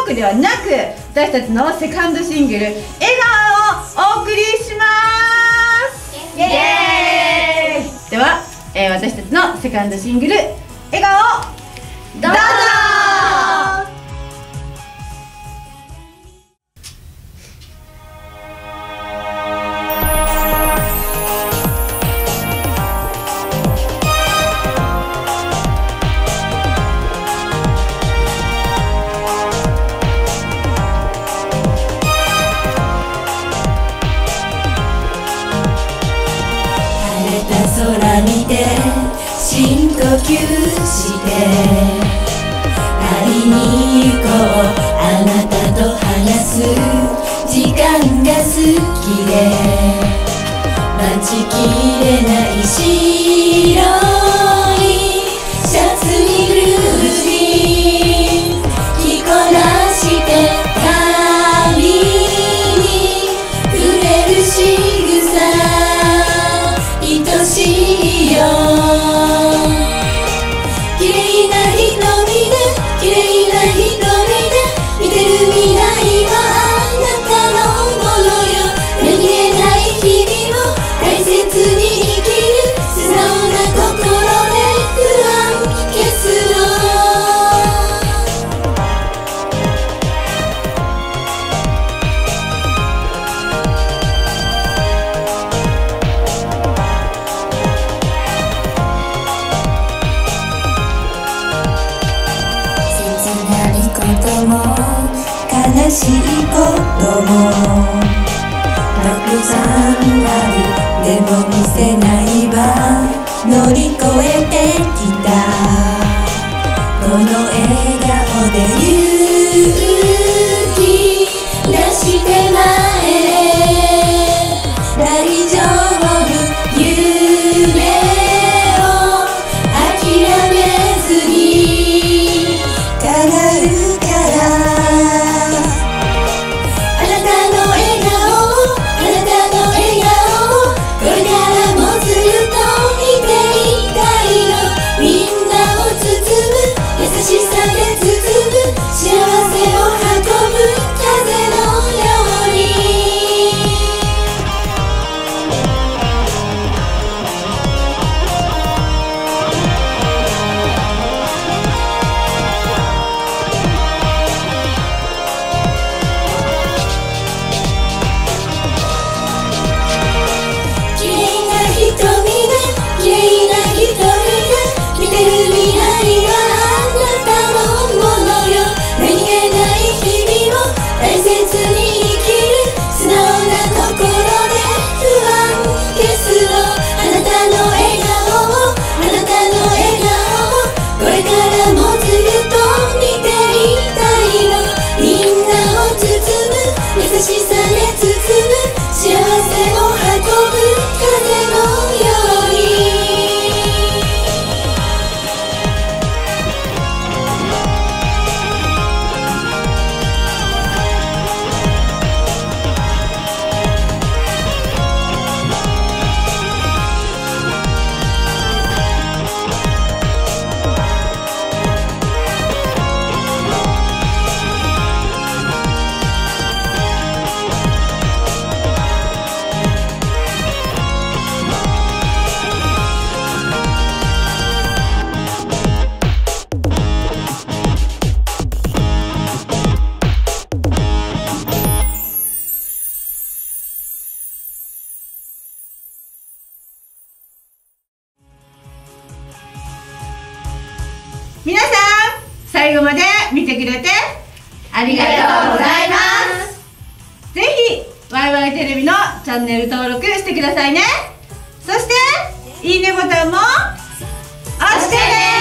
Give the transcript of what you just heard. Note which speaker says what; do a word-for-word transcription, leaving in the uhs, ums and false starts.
Speaker 1: クではなく、私たちのセカンドシングル「笑顔」をお送りします。イエーイ。では、えー、私たちのセカンドシングル「笑顔」どうぞ。
Speaker 2: 空見て深呼吸して会いに行こう、あなたと話す時間が好きで待ちきれない白いシャツにルージン着こなして髪に触れる仕草愛しいよ。綺麗な瞳で綺麗な瞳で見てる未来はあなたのものよ。何気ない日々を大切に生きる素直な心で不安消すの。悲しいこともたくさんある。でも見せないわ、乗り越えてきたこの笑顔で勇気出して前へ大丈夫、夢を諦めずに叶うから
Speaker 1: 皆さん、最後まで見てくれてありがとうございます。ぜひワイワイテレビのチャンネル登録してくださいね。そしていいねボタンも押してね。